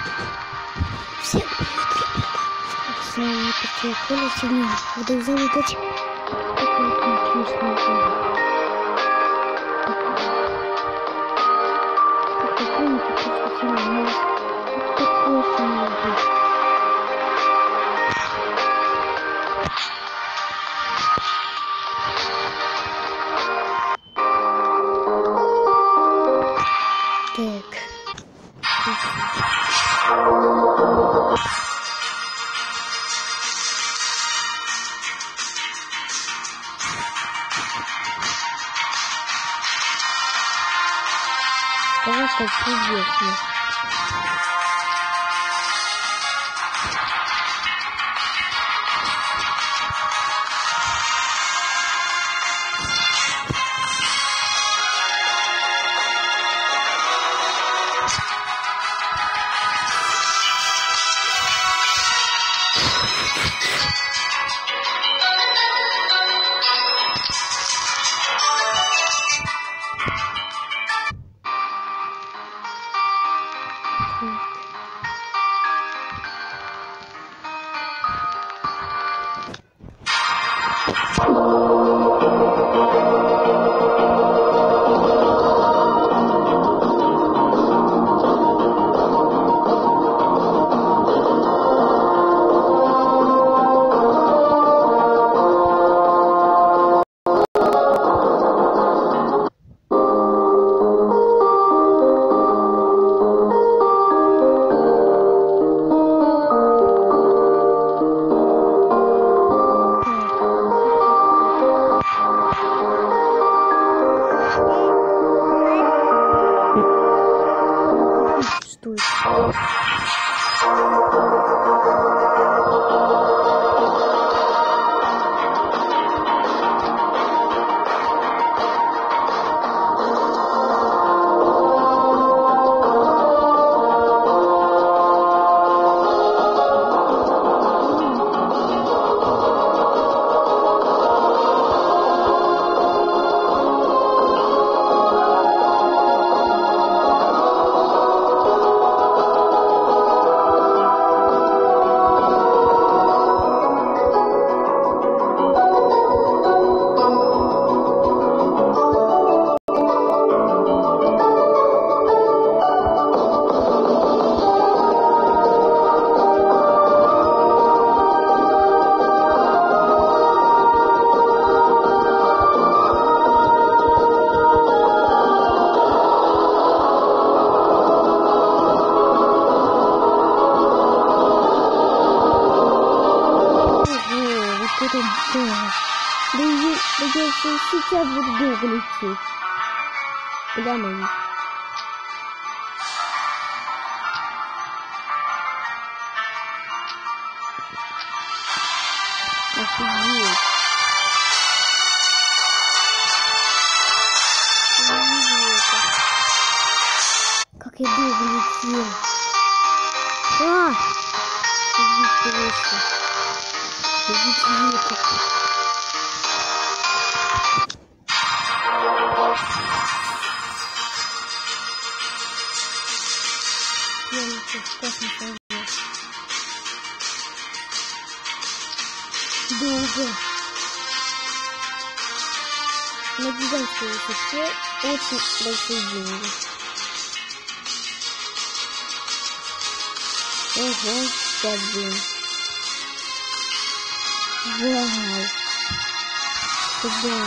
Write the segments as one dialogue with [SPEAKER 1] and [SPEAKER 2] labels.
[SPEAKER 1] Всем привет, ребята! С вами такие Коля, сегодня буду залетать такую интересную игру. Как вы помните, просто сегодня у нас такое самое будет. Просто чудесно. Да я сейчас буду долго лететь. Куда мы? Офигеть. Как я долго летел. Идите выше. Идите выше. Я лечу в космос. Долго. На гигантской высоте очень большие деньги. Ого, 5 дней. Вау. Куда?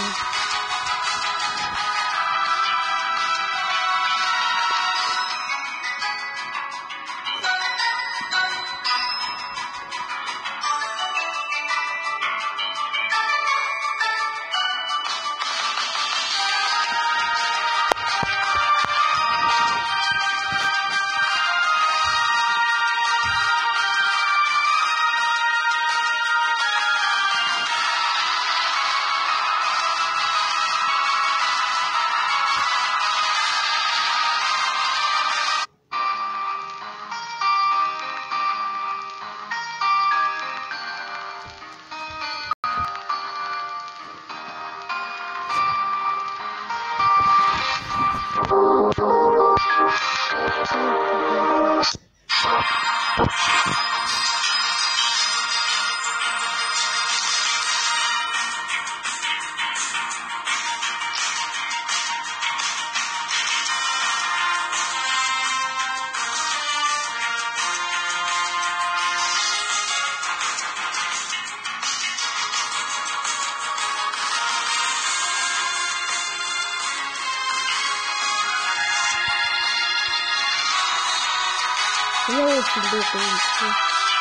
[SPEAKER 1] Я очень долго ищу.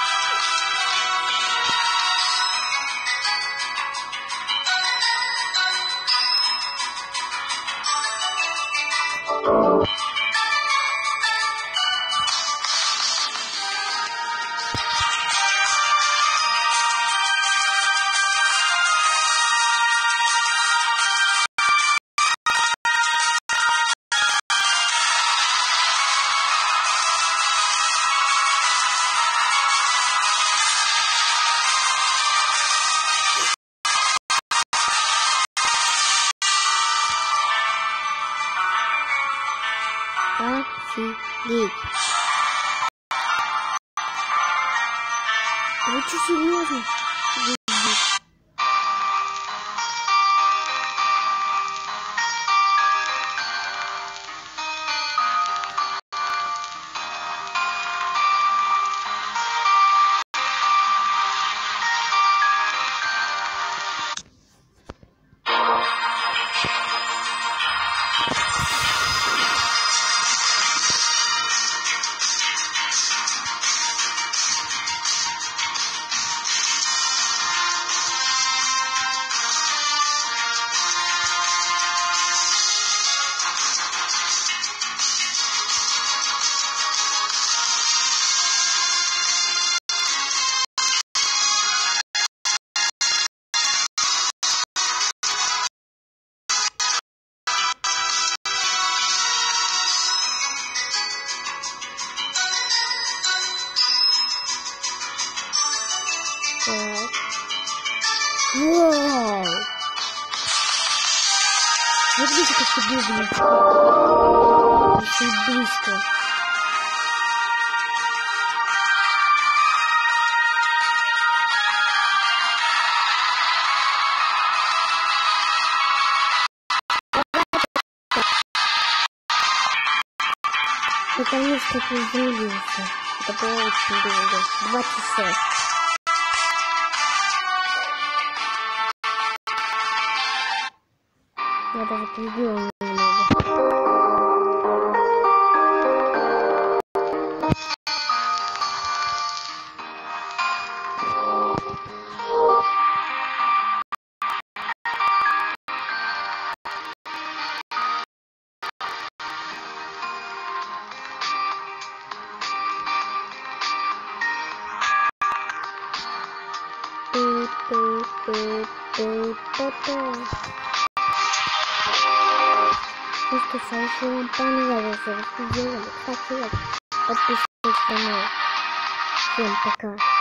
[SPEAKER 1] Офигеть. Вы что, серьезно? Вау! Смотрите, как ты бегаешь. Очень близко. Наконец-то приземлился. Это было очень долго. 2 часа. Я даже прибила немного. Если вам понравился этот видео, ставьте лайк, подписывайтесь на канал. Всем пока.